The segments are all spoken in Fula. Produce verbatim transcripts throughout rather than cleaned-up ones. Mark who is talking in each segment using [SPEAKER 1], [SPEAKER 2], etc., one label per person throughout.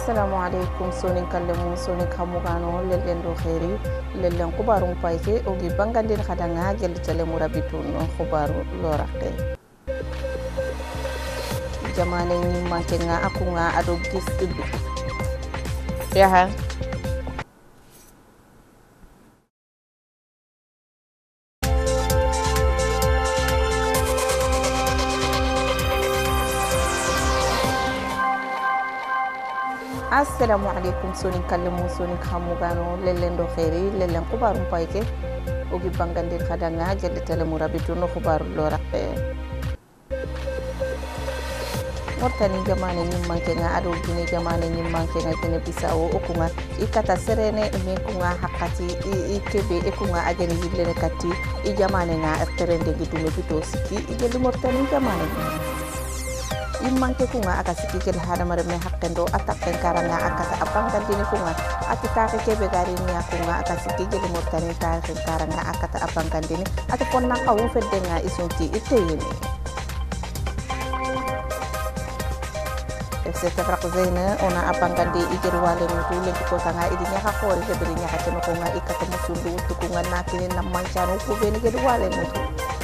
[SPEAKER 1] Assalamualaikum sonin kallemu sonin kamugano lellen do khairi lellen kubarum payke ogi bangandin khadanga gel telemu rabituno kubaru loraqe jamane ni mantenga akunga ado gis yaha Assalamualaikum sonin kallemu sonin kamugano lellen do khairi lellen kubarum payke ogi bangandin khadanga gel telemu rabituno kubaru loraqe Mortani jamane ni mankenga ado gine jamane ni mankenga gine bisawo okunga ikata serene me kunga hakati ikebe ekunga agene yillene katti i jamane nga terende gidume bito siki igeli mortani jamane immanke kunga akasiki gel hadamare me hakkendo atakken karanga akata abanga dine kunga ati taake kebe gari ni akunga akasiki gel mortani taake karanga akata abanga dine ati ponna kawu feddenga isunti iteyini Sete prakzena ona apangandi igir wale mutu lenti ko tanga idi nyaka khori de beri nyaka teno ko nga ikata musundu tukunga nakini na manchano ko beni gir wale mutu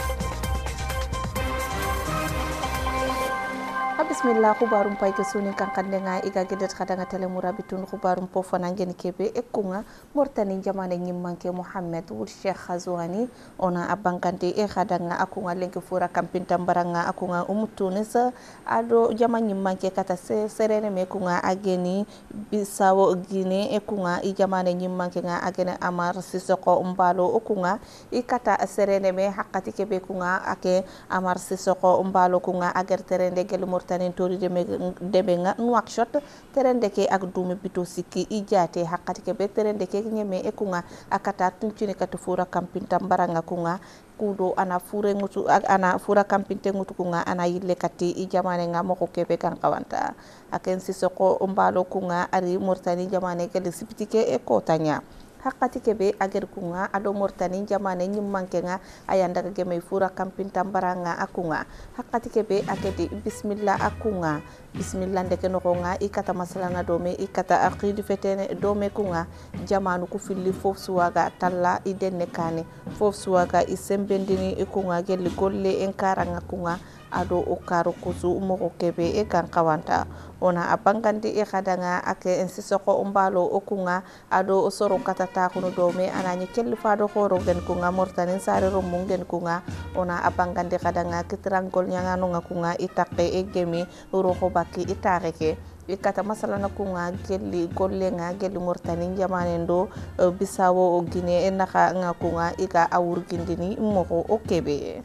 [SPEAKER 1] Bismillah khubarum payke suni kan kandenga iga gedet khadanga tele murabitun khubarum pofana ngeni kebe ekunga mortani jamane nyimmanke Muhammad wul Sheikh Khazouani ona abankante e khadanga akunga lenke fura kampinta baranga akunga umutunisa ado jamane nyimmanke kata se serene me kunga ageni bisawo gine ekunga i jamane nyimmanke nga agene amar sisoko umbalo okunga ikata serene me hakati kebe kunga ake amar sisoko umbalo kunga ager terende gel mortani tori deme deme nga Nouakchott terende ke ak dumi bito siki ijate hakati ke be terende ke nyeme ekunga akata tuncine katu fura kampinta baranga kunga kudo ana fure ngutu ana fura kampinte ngutu kunga ana yille kati i jamane nga moko kebe kan kawanta aken sisoko umbalo kunga ari mortani jamane ke sipitike e kotanya hakati kebe ager kunga ado mortani jamane nyimmanke nga ayanda geme fura kampinta baranga akunga hakati kebe akedi bismillah akunga bismillah ndeke no nga ikata masalanga dome ikata aqidi fetene dome kunga jamanu ku filli fof suwaga talla idenne kane fof suwaga isembendini ikunga gelli golle en karanga kunga ado o karo kusu moko kebe e kan kawanta ona abangandi e khadanga ake en sisoko umbalo okunga ado soro katata kuno dome anani kelli fado khoro gen kunga mortani sare romu gen kunga ona abangandi khadanga kitrangol nyanga no kunga itaqe e gemi roho baki itareke ikata masala na kunga gelli golle nga gelli mortani jamane ndo bisawo o gine en naka nga kunga ika awurgindini moko okebe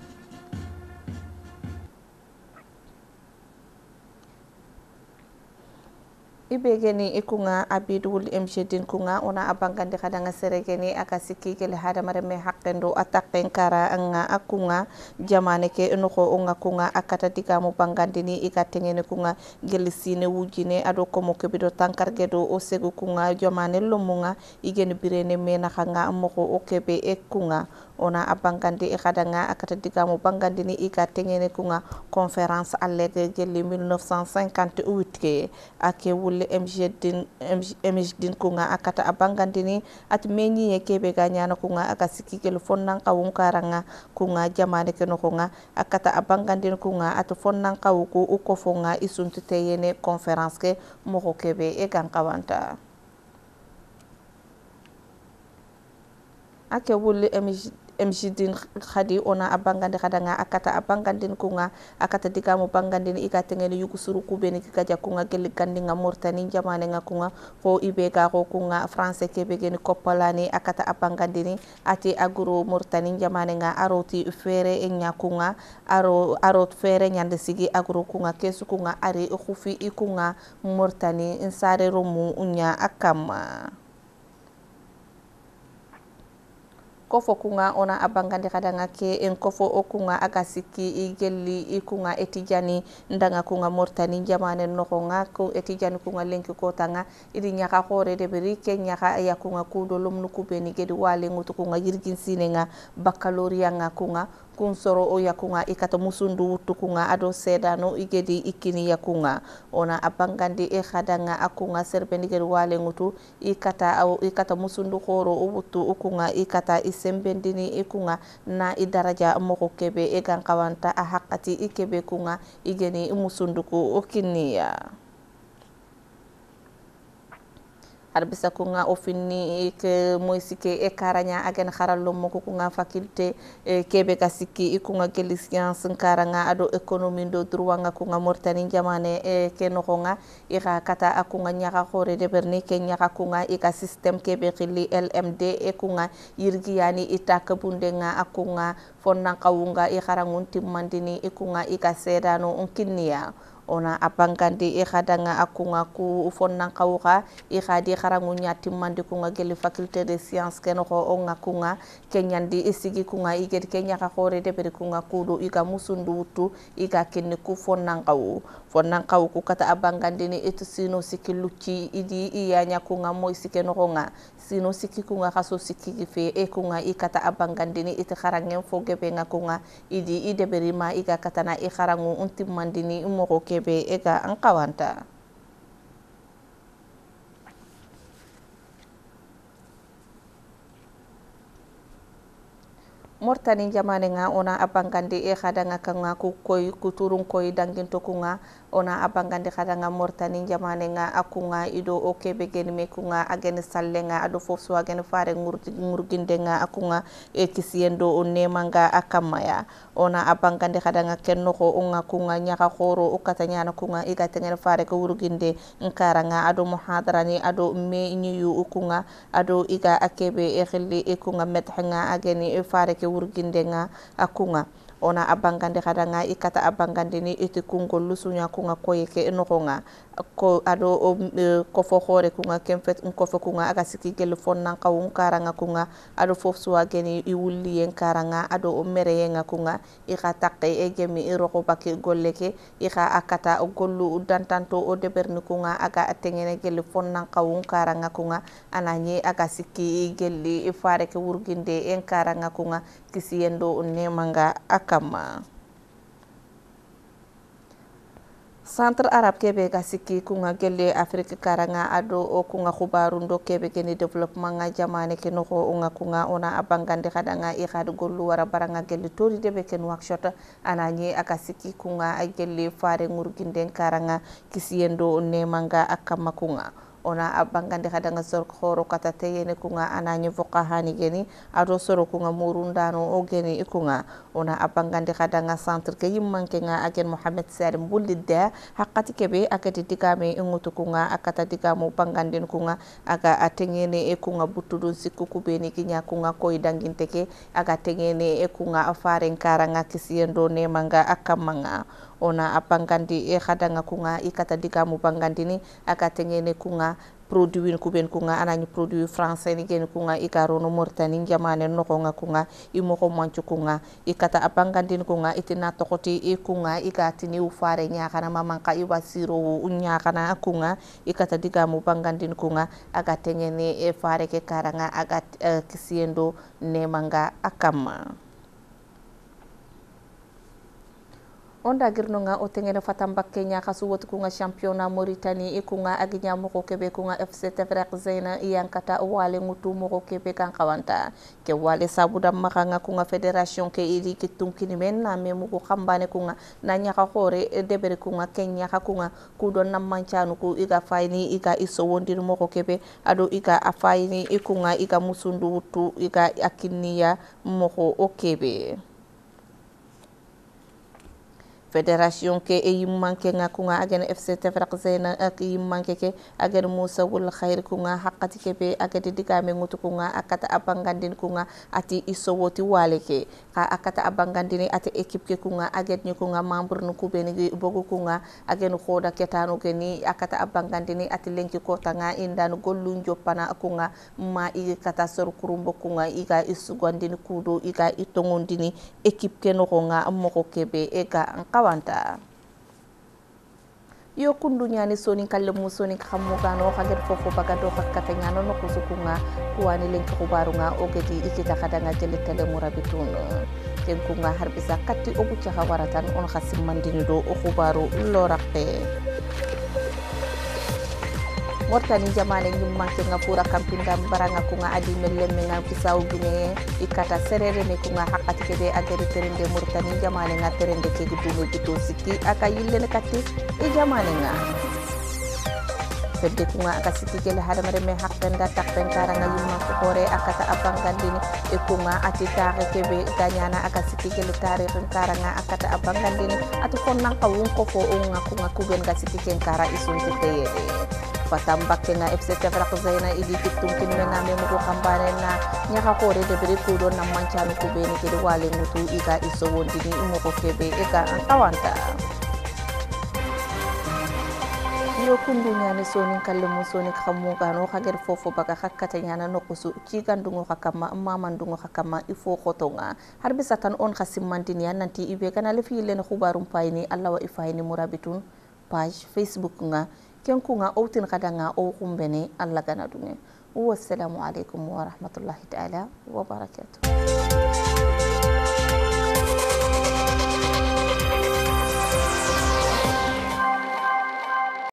[SPEAKER 1] ibegeni ikunga abidul mjedin kunga ona abangandi khadanga seregeni akasiki gele hadamare me hakkendo atakken kara nga akunga jamane ke enoko onga kunga akata digamu bangandini ikatengene kunga gele sine wujine ado komo kebido tankargedo o segu kunga jamane lomunga igeni birene me nakanga moko okebe ekunga ona abangandi khadanga akata digamu bangandini ikatengene kunga conférence allege gele mille neuf cent cinquante-huit ke ake mjdin mjdin kunga akata abangandini at menyi kebe ganyana kunga akasiki kel fonnan kawun karanga kunga jamane keno kunga akata abangandin kunga at fonnan kawuko uko fonga isunti teyene conférence ke moko kebe e gan kawanta ake wul mjdin khadi ona abangandi khadanga akata abangandin kunga akata digamu bangandin ikatengene yugusuru kubeni kikaja kunga geli gandinga mortani jamane nga kunga ko ibega ko kunga français kebe geni kopalani akata abangandini ati aguro mortani jamane nga aroti fere enya kunga aro arot fere nyande sigi aguro kunga kesu kunga ari khufi ikunga mortani insare romu unya akama kofo kunga ona abangandi khadanga ke en kofo okunga agasiki igelli ikunga etijani ndanga kunga mortani jamane nokonga ko etijani kunga lenki kotanga idi nyaka khore de beri ke nyaka ya kunga kudo lomnu kubeni gedi wale ngutu kunga yirgin sinenga baccalaureat nga kunga kun soro o yakunga ikata musundu wutu kunga ado sedano igedi ikini yakunga ona abangandi e khadanga akunga serbendigeri wale ngutu ikata au ikata musundu khoro o wutu ukunga ikata isembendini ikunga na idaraja moko kebe e gankawanta a hakati ikebe kunga igeni musunduku okiniya arbisa kunga ofini ke moisike e karanya agen kharallo moko kunga faculté e kebe kasiki ikunga geli science karanga ado economy do druwanga kunga mortani jamane e ke nokonga ira kata akunga nyaka khore de berni ke nyaka kunga ika system kebe khili L M D e kunga yirgi yani itaka bundenga akunga fonna kawunga e kharangun timmandini ikunga ika sedano onkinia ona abangandi e khadanga akunga ku fonna kawuga e khadi kharangu nyati mandi kunga geli faculté de sciences ken ko onga kunga kenyandi isigi kunga iged kenya ka khore de beri kunga kudu iga musundu wutu iga kinni ku fonna kawu fonna kawu ku kata abangandi ni etu sino sikiluchi idi iyanya kunga moy sikeno nga sino siki kunga khaso siki gife e kunga ikata abangandi ni ite kharangen fogebe nga kunga idi ide beri ma iga katana e kharangu untimandini umoko be ega angkawanta mortani jamane nga ona abangandi e khadanga kanga ku koy kuturun koy dangin tokunga ona abangandi khadanga mortani jamane nga akunga ido o kebe geni me kunga agen sallenga ado fofu agen fare ngurginde nga akunga e kisiyendo o nemanga akamaya ona abangandi khadanga kenno ko onga kunga nyaka khoro o katanyana kunga iga tengen fare ko wurginde nkaranga ado muhadarani ado me nyu ukunga ado iga akebe e khili e kunga methanga ageni e fare ke wurginde nga akunga ona abangande khadanga ikata abangande ni iti kungo lusunya kunga koyeke enokonga ko ado o ko fo khore kunga kemfet ko fo kunga aga siki gel fonna kawun karanga kunga ado fof suwa geni i wulli en karanga ado o mere yenga kunga i khatakke e gemi i roko bakke golleke i kha akata o gollu dantanto o deberni kunga aga atengene gel fonna kawun karanga kunga ananye aga siki gelli i fare ke wurginde en karanga kunga kisiyendo nemanga akama Centre Arab kebe ga sikki kunga gelle Afrique karanga ado o kunga khubaru ndo kebe geni development nga jamane ke no ko nga kunga ona abangande khadanga i khad gollu wara baranga gelle tori debe ken workshop ananye aka sikki kunga ay gelle fare ngurginde karanga kisiyendo nemanga akama kunga ona abangande khadanga sor khoro kata teyene kunga ananye fuqahani geni ado soro kunga murundano o geni ikunga ona abangande khadanga centre ke yimmanke nga agen Mohamed Salim bulidda haqqati kebe akati digame ngutu kunga akata digamu bangandin kunga aga atengene e kunga butudun sikku kubeni kinya kunga koy danginteke aga tengene e kunga afare karanga kisiyendo ne manga akamanga ona abangandi e khadanga kunga ikata digamu bangandini aga tengene kunga produit kuben kunga anani produit français ni gen kunga ikarono mortani jamane no kunga kunga imoko manchu kunga ikata abangandin kunga itina tokoti e kunga ikatini ufare nyakana mamanka iwasiro unyakana kunga ikata digamu bangandin kunga aga tengene e fare ke karanga aga uh, kisiendo nemanga akama onda girno nga o tengene fatambakke nya kasu wotu kunga championnat Mauritanie e kunga aginya moko kebe kunga F C Tefrek Zeyna yankata wale ngutu moko kebe kan kawanta ke wale sabuda makanga kunga federation ke iri kitunkini men na me moko khambane kunga na nya ka khore debere kunga kenya ka kunga kudon na manchanu ku iga fayni iga iso wondir moko kebe ado iga afayni e kunga iga musundu wutu iga akiniya moko o kebe Fédération ke e yimmanke nga kunga agen F C Tefrek Zeyna ak yimmanke ke agen Moussa wul khair kunga haqqati kebe agati digame ngutu kunga akata abangandin kunga ati isowoti waleke ka akata abangandini ati équipe ke kunga agen ni kunga membre nu kubeni bogu kunga agen khoda ketano ke ni akata abangandini ati lenki kota nga indan gollu njopana kunga ma i kata sor kurumbo kunga iga isugandini kudo iga itongondini équipe ke no nga moko kebe ega kawanta yo kundu nyani soni kalle mu soni khammu gano khaget fofo baga do khakkata nyano no kusukunga kuwani len khubaru nga ogeti ikita khadanga jelle tele murabitun ken kunga harbisa katti obu cha waratan on khasim mandini do o khubaru loraqe Mortani jamane nyum manke nga pura kampinda baranga kunga adi mellemme nga Bisau Guinée ikata serere me kunga hakati kede agari terende Mortani jamane nga terende ke giduno bito siki aka yille katti e jamane nga fedde kunga aka siki gele hadamare me hakkenda takpen karanga yumma ko hore akata abangandini e kunga ati tare kebe ganyana aka siki gele tare karanga akata abangandini atu konnan kawun ko fo unga kunga kuben ga siki ken kara isunti teyede fatambak nga F C Tefrak Zaina idi kitum kinmena me mugo kambane na nyaka kore de bere kudo na manchanu kubeni kede wale ngutu ika iso wondini imoko kebe eka antawanta yo kundu nyane soni kalle mo soni khamu gano khager fofo baka khakkata nyana nokusu ci gandungo khakama mamandungo khakama ifo khotonga harbi satan on khasim mantini nanti ibe kana le fi len khubarum payni Allah wa ifayni murabitun page Facebook nga kenkunga outin kadanga o kumbene Allah gana dunge wassalamu alaikum wa rahmatullahi ta'ala wa barakatuh